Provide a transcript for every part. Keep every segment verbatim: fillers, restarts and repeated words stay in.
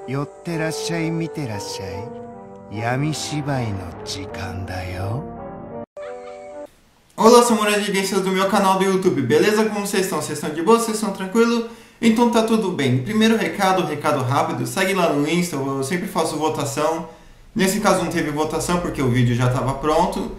寄ってらっしゃい見てらっしゃい闇芝居の時間だよ。 Olá, samurai-gangsters do meu canal do YouTube, beleza? Como vocês estão? Vocês estão de boa? Vocês estão tranquilos? Então tá tudo bem. Primeiro recado, recado rápido, segue lá no Insta, eu sempre faço votação. Nesse caso não teve votação porque o vídeo já estava pronto.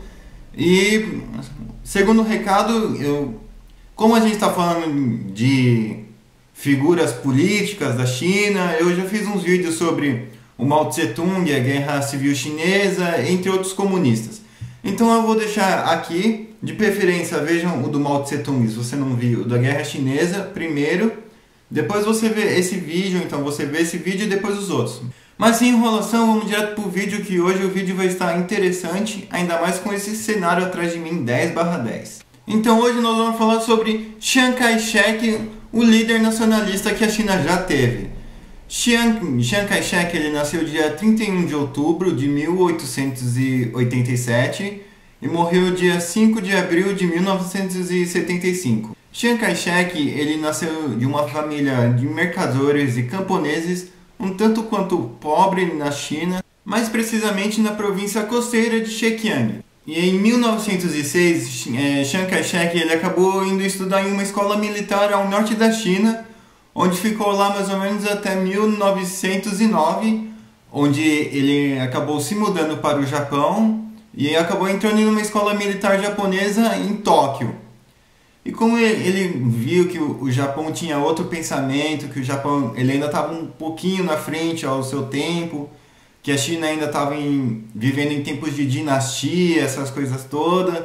E segundo recado, eu, como a gente está falando de figuras políticas da China, eu já fiz uns vídeos sobre o Mao Tse-tung, a Guerra Civil Chinesa, entre outros comunistas. Então eu vou deixar aqui, de preferência vejam o do Mao Tse-tung, se você não viu, o da Guerra Chinesa primeiro, depois você vê esse vídeo, então você vê esse vídeo e depois os outros. Mas sem enrolação, vamos direto para o vídeo, que hoje o vídeo vai estar interessante, ainda mais com esse cenário atrás de mim, dez barra dez. Então hoje nós vamos falar sobre Chiang Kai-shek, o líder nacionalista que a China já teve. Chiang, Chiang Kai-shek ele nasceu dia trinta e um de outubro de mil oitocentos e oitenta e sete e morreu dia cinco de abril de mil novecentos e setenta e cinco. Chiang Kai-shek ele nasceu de uma família de mercadores e camponeses um tanto quanto pobre na China, mais precisamente na província costeira de Zhejiang. E em mil novecentos e seis, eh, Chiang Kai-shek ele acabou indo estudar em uma escola militar ao norte da China, onde ficou lá mais ou menos até mil novecentos e nove, onde ele acabou se mudando para o Japão e acabou entrando em uma escola militar japonesa em Tóquio. E como ele viu que o Japão tinha outro pensamento, que o Japão ele ainda estava um pouquinho na frente ao seu tempo, que a China ainda estava vivendo em tempos de dinastia, essas coisas todas,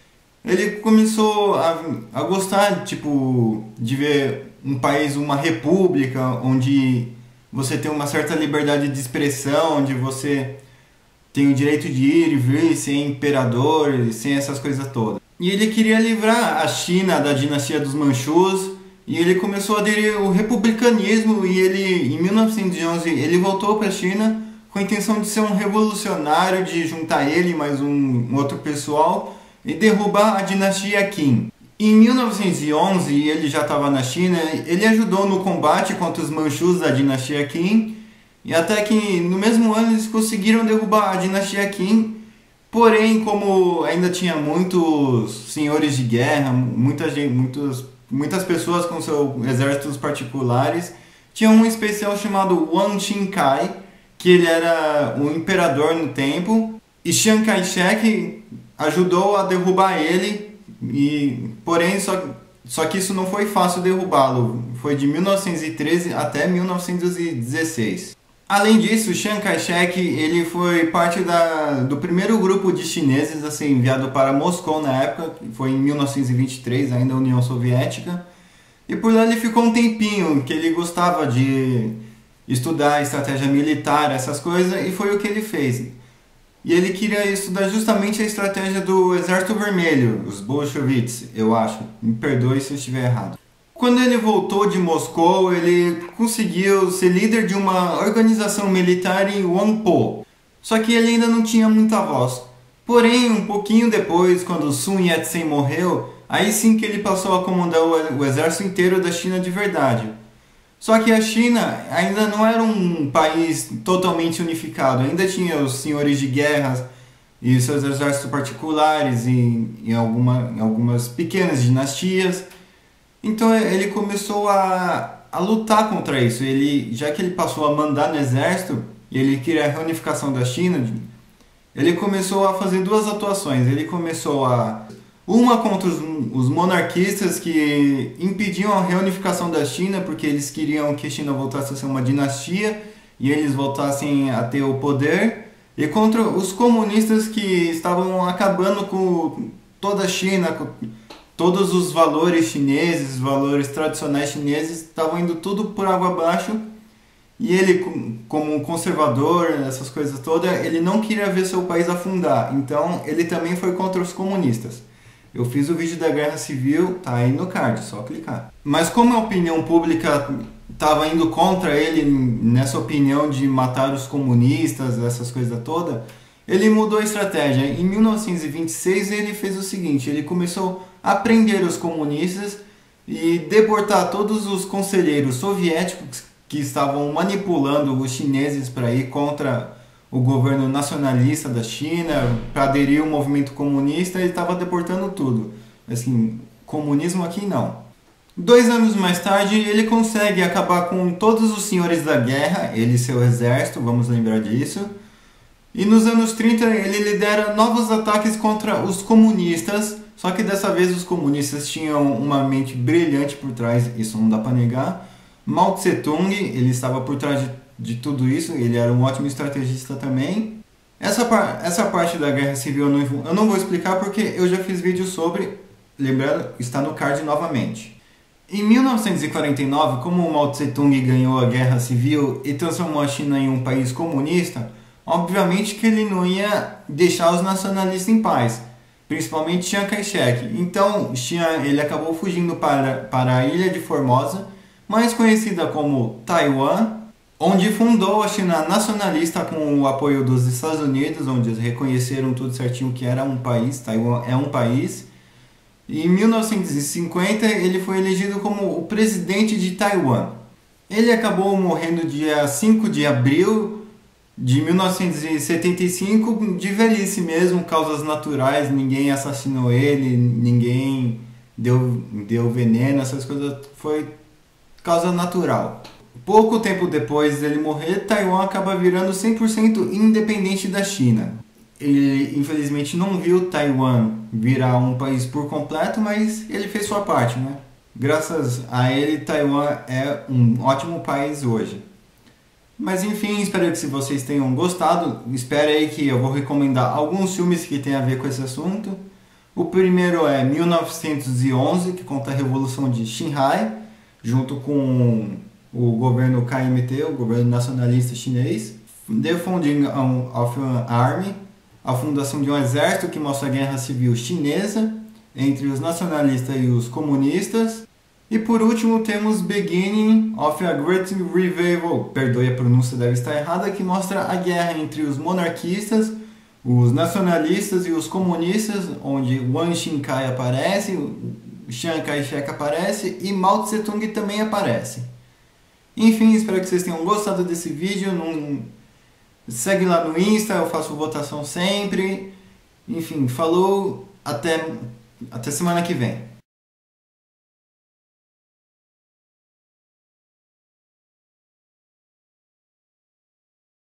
ele começou a, a gostar tipo, de ver um país, uma república, onde você tem uma certa liberdade de expressão, onde você tem o direito de ir e vir sem imperador, sem essas coisas todas. E ele queria livrar a China da dinastia dos Manchus, e ele começou a aderir ao republicanismo, e ele, em mil novecentos e onze, ele voltou para a China com a intenção de ser um revolucionário, de juntar ele e mais um, um outro pessoal e derrubar a dinastia Qin. Em mil novecentos e onze, ele já estava na China, ele ajudou no combate contra os Manchus da dinastia Qin, e até que no mesmo ano eles conseguiram derrubar a dinastia Qin. Porém, como ainda tinha muitos senhores de guerra, muita gente, muitos, muitas pessoas com seus exércitos particulares, tinha um especial chamado Wang Xingkai, que ele era o imperador no tempo, e Chiang Kai-shek ajudou a derrubar ele, e, porém, só, só que isso não foi fácil derrubá-lo, foi de mil novecentos e treze até mil novecentos e dezesseis. Além disso, Chiang Kai-shek ele foi parte da, do primeiro grupo de chineses a ser enviado para Moscou na época, que foi em mil novecentos e vinte e três, ainda a União Soviética, e por lá ele ficou um tempinho, que ele gostava de estudar estratégia militar, essas coisas, e foi o que ele fez. E ele queria estudar justamente a estratégia do Exército Vermelho, os bolcheviques, eu acho. Me perdoe se eu estiver errado. Quando ele voltou de Moscou, ele conseguiu ser líder de uma organização militar em Whampoa. Só que ele ainda não tinha muita voz. Porém, um pouquinho depois, quando Sun Yat-sen morreu, aí sim que ele passou a comandar o exército inteiro da China de verdade. Só que a China ainda não era um país totalmente unificado, ainda tinha os senhores de guerras e seus exércitos particulares e, e alguma, em algumas pequenas dinastias. Então ele começou a, a lutar contra isso, ele, já que ele passou a mandar no exército e ele queria a reunificação da China, ele começou a fazer duas atuações. Ele começou a... Uma contra os, os monarquistas que impediam a reunificação da China, porque eles queriam que a China voltasse a ser uma dinastia e eles voltassem a ter o poder. E contra os comunistas que estavam acabando com toda a China, com todos os valores chineses, os valores tradicionais chineses, estavam indo tudo por água abaixo. E ele, como um conservador, essas coisas todas, ele não queria ver seu país afundar. Então ele também foi contra os comunistas. Eu fiz o vídeo da Guerra Civil, tá aí no card, só clicar. Mas como a opinião pública estava indo contra ele nessa opinião de matar os comunistas, essas coisas todas, ele mudou a estratégia. Em mil novecentos e vinte e seis ele fez o seguinte, ele começou a prender os comunistas e deportar todos os conselheiros soviéticos que estavam manipulando os chineses para ir contra o governo nacionalista da China, para aderir ao movimento comunista, ele estava deportando tudo. Assim, comunismo aqui não. Dois anos mais tarde, ele consegue acabar com todos os senhores da guerra, ele e seu exército, vamos lembrar disso. E nos anos trinta, ele lidera novos ataques contra os comunistas, só que dessa vez os comunistas tinham uma mente brilhante por trás, isso não dá para negar. Mao Tse-tung, ele estava por trás de, de tudo isso, ele era um ótimo estrategista também. Essa, par, essa parte da Guerra Civil eu não, eu não vou explicar porque eu já fiz vídeo sobre, lembrando, está no card novamente. Em mil novecentos e quarenta e nove, como o Mao Tse-tung ganhou a Guerra Civil e transformou a China em um país comunista, obviamente que ele não ia deixar os nacionalistas em paz, principalmente Chiang Kai-shek. Então Chiang, ele acabou fugindo para, para a ilha de Formosa, mais conhecida como Taiwan, onde fundou a China nacionalista com o apoio dos Estados Unidos, onde eles reconheceram tudo certinho que era um país, Taiwan é um país. E em mil novecentos e cinquenta ele foi elegido como o presidente de Taiwan. Ele acabou morrendo dia cinco de abril de mil novecentos e setenta e cinco, de velhice mesmo, causas naturais, ninguém assassinou ele, ninguém deu, deu veneno, essas coisas, foi causa natural. Pouco tempo depois dele morrer, Taiwan acaba virando cem por cento independente da China. Ele infelizmente não viu Taiwan virar um país por completo, mas ele fez sua parte, né? Graças a ele, Taiwan é um ótimo país hoje. Mas enfim, espero que se vocês tenham gostado, espero aí que eu vou recomendar alguns filmes que tem a ver com esse assunto. O primeiro é mil novecentos e onze, que conta a Revolução de Xinhai, junto com o governo K M T, o governo nacionalista chinês. The Founding of an Army, a fundação de um exército, que mostra a guerra civil chinesa entre os nacionalistas e os comunistas. E por último temos Beginning of a Great Revival, perdoe a pronúncia, deve estar errada, que mostra a guerra entre os monarquistas, os nacionalistas e os comunistas, onde Wang Xinkai aparece, Chiang Kai-shek aparece e Mao Tse-tung também aparece. Enfim, espero que vocês tenham gostado desse vídeo. Não... Segue lá no Insta, eu faço votação sempre. Enfim, falou, até, até semana que vem.